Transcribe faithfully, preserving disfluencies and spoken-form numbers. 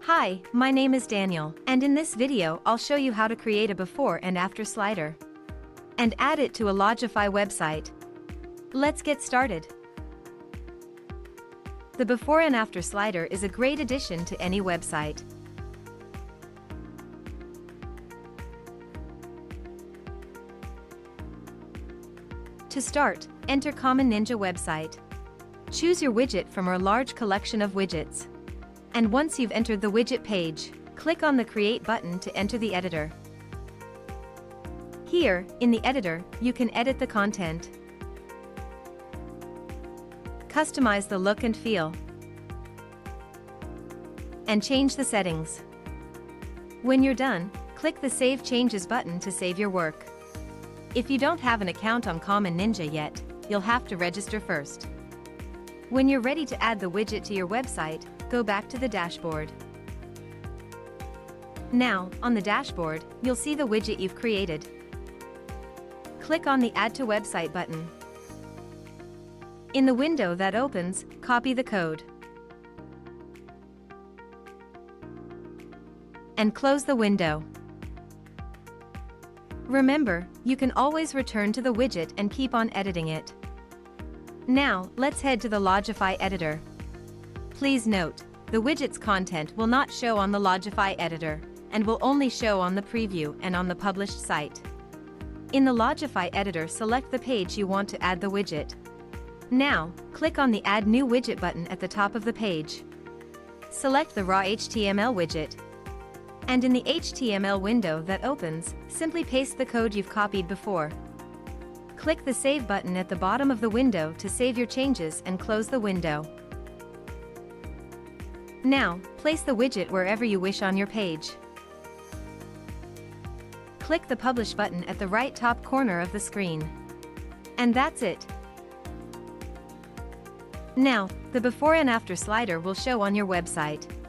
Hi, my name is Daniel, and in this video I'll show you how to create a before and after slider and add it to a Lodgify website. Let's get started. The before and after slider is a great addition to any website. To start, enter Common Ninja website. Choose your widget from our large collection of widgets. And once you've entered the widget page, click on the Create button to enter the editor. Here, in the editor, you can edit the content, customize the look and feel, and change the settings. When you're done, click the Save Changes button to save your work. If you don't have an account on Common Ninja yet, you'll have to register first. When you're ready to add the widget to your website, go back to the dashboard. Now, on the dashboard, you'll see the widget you've created. Click on the Add to Website button. In the window that opens, copy the code and close the window. Remember, you can always return to the widget and keep on editing it. Now, let's head to the Lodgify editor. Please note, the widget's content will not show on the Lodgify editor, and will only show on the preview and on the published site. In the Lodgify editor, select the page you want to add the widget. Now, click on the Add New Widget button at the top of the page. Select the raw H T M L widget. And in the H T M L window that opens, simply paste the code you've copied before. Click the Save button at the bottom of the window to save your changes and close the window. Now, place the widget wherever you wish on your page. Click the Publish button at the right top corner of the screen. And that's it. Now, the before and after slider will show on your website.